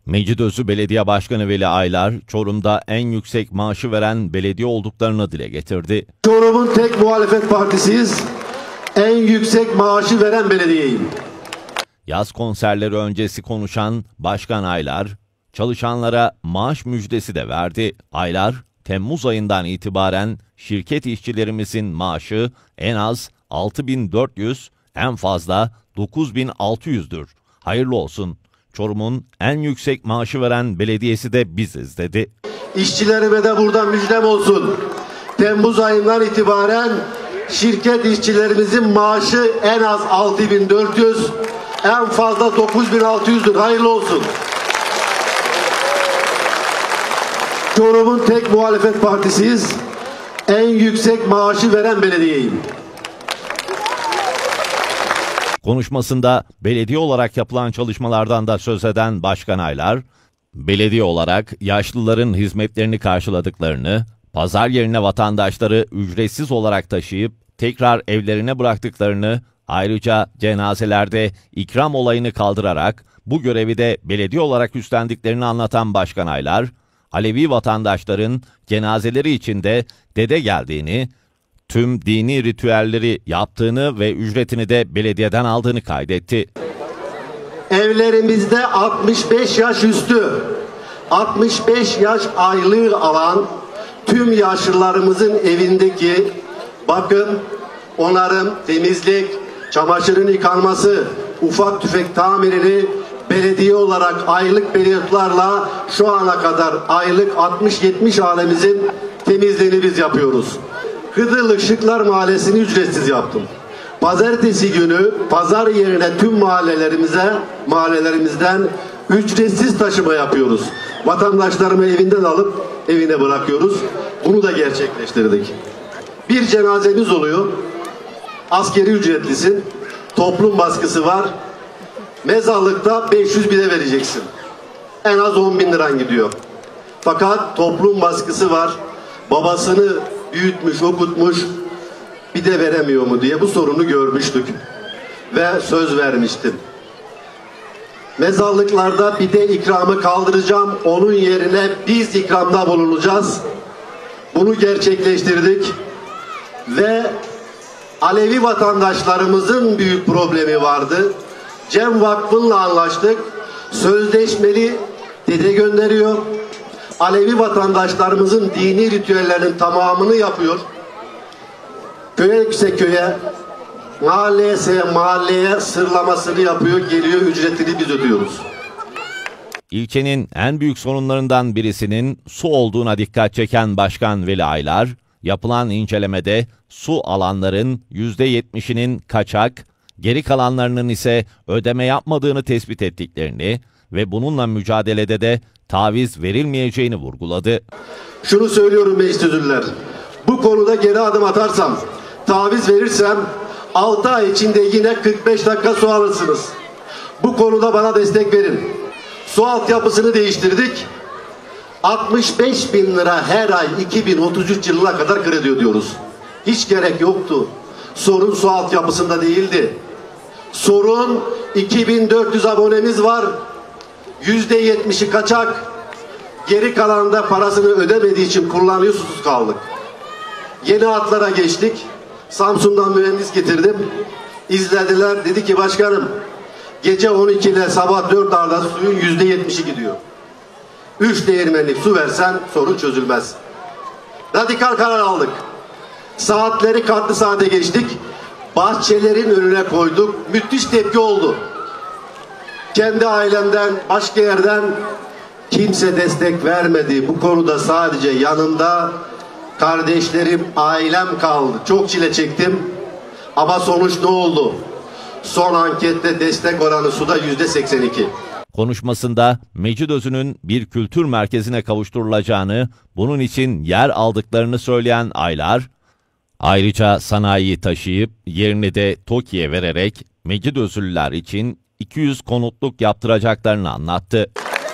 Mecidözü Belediye Başkanı Veli Aylar, Çorum'da en yüksek maaşı veren belediye olduklarını dile getirdi. Çorum'un tek muhalefet partisiyiz. En yüksek maaşı veren belediyeyim. Yaz konserleri öncesi konuşan Başkan Aylar, çalışanlara maaş müjdesi de verdi. Aylar, Temmuz ayından itibaren şirket işçilerimizin maaşı en az 6.400, en fazla 9.600'dür. Hayırlı olsun. Çorum'un en yüksek maaşı veren belediyesi de biziz dedi. İşçilerime de buradan müjdem olsun. Temmuz ayından itibaren şirket işçilerimizin maaşı en az 6.400, en fazla 9.600'dür. Hayırlı olsun. Çorum'un tek muhalefet partisiyiz. En yüksek maaşı veren belediyeyim. Konuşmasında belediye olarak yapılan çalışmalardan da söz eden Başkan Aylar, belediye olarak yaşlıların hizmetlerini karşıladıklarını, pazar yerine vatandaşları ücretsiz olarak taşıyıp tekrar evlerine bıraktıklarını, ayrıca cenazelerde ikram olayını kaldırarak bu görevi de belediye olarak üstlendiklerini anlatan Başkan Aylar, Alevi vatandaşların cenazeleri içinde dede geldiğini, tüm dini ritüelleri yaptığını ve ücretini de belediyeden aldığını kaydetti. Evlerimizde 65 yaş üstü, 65 yaş aylığı alan tüm yaşlılarımızın evindeki bakım, onarım, temizlik, çamaşırın yıkanması, ufak tüfek tamirini belediye olarak aylık periyotlarla şu ana kadar aylık 60-70 hanemizin temizliğini biz yapıyoruz. Hıdırlı Şıklar Mahallesi'ni ücretsiz yaptım. Pazartesi günü pazar yerine tüm mahallelerimizden ücretsiz taşıma yapıyoruz. Vatandaşlarımı evinden alıp evine bırakıyoruz. Bunu da gerçekleştirdik. Bir cenazemiz oluyor. Askeri ücretlisin. Toplum baskısı var. Mezarlıkta 500 bine vereceksin. En az 10.000 liran gidiyor. Fakat toplum baskısı var. Babasını büyütmüş, okutmuş, bir de veremiyor mu diye bu sorunu görmüştük. Ve söz vermiştim. Mezarlıklarda bir de ikramı kaldıracağım. Onun yerine biz ikramda bulunacağız. Bunu gerçekleştirdik. Ve Alevi vatandaşlarımızın büyük problemi vardı. Cem Vakfı'nla anlaştık. Sözleşmeli dede gönderiyor. Alevi vatandaşlarımızın dini ritüellerinin tamamını yapıyor. Köye ise köye, mahalleye ise mahalleye sırlamasını yapıyor, geliyor, ücretini biz ödüyoruz. İlçenin en büyük sorunlarından birisinin su olduğuna dikkat çeken Başkan Veli Aylar, yapılan incelemede su alanların %70'inin kaçak, geri kalanlarının ise ödeme yapmadığını tespit ettiklerini ve bununla mücadelede de taviz verilmeyeceğini vurguladı. Şunu söylüyorum meclisler, bu konuda geri adım atarsam, taviz verirsem 6 ay içinde yine 45 dakika su alırsınız. Bu konuda bana destek verin. Su altyapısını değiştirdik. 65 bin lira her ay 2033 yılına kadar kredi ödüyoruz. Hiç gerek yoktu. Sorun su altyapısında değildi. Sorun 2400 abonemiz var. %70'i kaçak. Geri kalanında parasını ödemediği için kullanıyor, susuz kaldık. Yeni hatlara geçtik. Samsun'dan mühendis getirdim. İzlediler. Dedi ki başkanım, gece 12 ile sabah 4 arada suyun %70'i gidiyor. 3 değirmenlik su versen sorun çözülmez. Radikal karar aldık. Saatleri kartlı saate geçtik. Bahçelerin önüne koyduk. Müthiş tepki oldu. Kendi ailemden, başka yerden kimse destek vermedi. Bu konuda sadece yanımda kardeşlerim, ailem kaldı. Çok çile çektim. Ama sonuç ne oldu? Son ankette destek oranı suda %82. Konuşmasında Mecidözü'nün bir kültür merkezine kavuşturulacağını, bunun için yer aldıklarını söyleyen Aylar, ayrıca sanayiyi taşıyıp yerini de TOKİ'ye vererek Mecidözülüler için 200 konutluk yaptıracaklarını anlattı.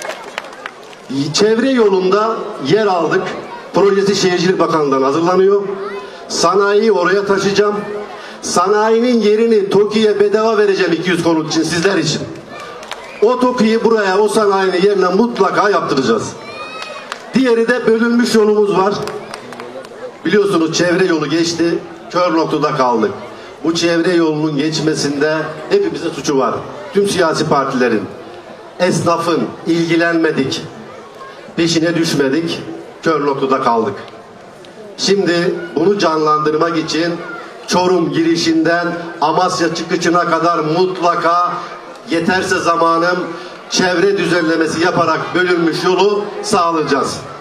Çevre yolunda yer aldık. Projesi Şehircilik Bakanlığı'ndan hazırlanıyor. Sanayiyi oraya taşıyacağım. Sanayinin yerini TOKİ'ye bedava vereceğim 200 konut için, sizler için. O TOKİ'yi buraya, o sanayinin yerine mutlaka yaptıracağız. Diğeri de bölünmüş yolumuz var. Biliyorsunuz çevre yolu geçti, kör noktada kaldık. Bu çevre yolunun geçmesinde hepimizin suçu var. Tüm siyasi partilerin, esnafın ilgilenmedik, peşine düşmedik, kör noktada kaldık. Şimdi bunu canlandırmak için Çorum girişinden Amasya çıkışına kadar mutlaka, yeterse zamanım, çevre düzenlemesi yaparak bölünmüş yolu sağlayacağız.